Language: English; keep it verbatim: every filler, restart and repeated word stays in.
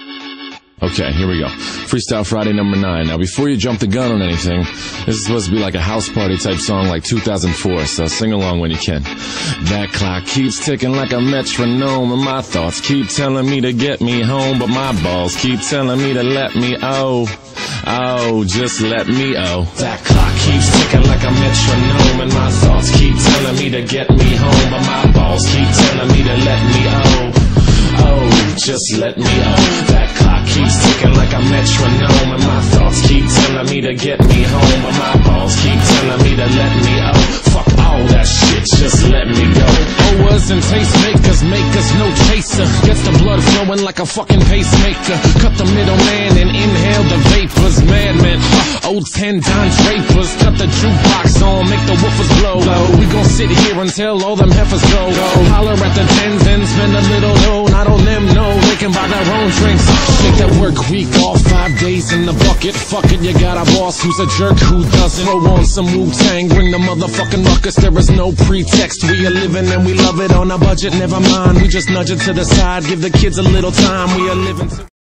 Okay, here we go. Freestyle Friday number nine. Now, before you jump the gun on anything, this is supposed to be like a house party type song like two thousand four, so sing along when you can. That clock keeps ticking like a metronome, and my thoughts keep telling me to get me home, but my balls keep telling me to let me oh. Oh, just let me oh. That clock keeps ticking like a metronome, and my thoughts keep telling me to get me home, but my balls keep telling me to let me oh. Oh, just let me oh. That clock keeps ticking like a metronome, and my thoughts keep telling me to get me home, but my balls keep telling me to let me oh. Fuck all that shit, just let me go. Owers and tastemakers make us no chaser. Gets the blood flowing like a fucking pacemaker. Cut the middleman and inhale the vapors. Madman, uh, old ten Don Drapers. Cut the jukebox on, make the woofers blow. We gon' sit here until all them heifers go. Holler at the tens and spend a little dough. Not on them, no, they can buy their own drinks. Take that work week off, five days in the bucket. Fuck it, you got a boss who's a jerk who doesn't. Throw on some Wu-Tang, bring the motherfucking ruckus. There is no pretext, we are living and we love it on a budget. Never mind, we just nudge it to the side. Give the kids a little time, we are living to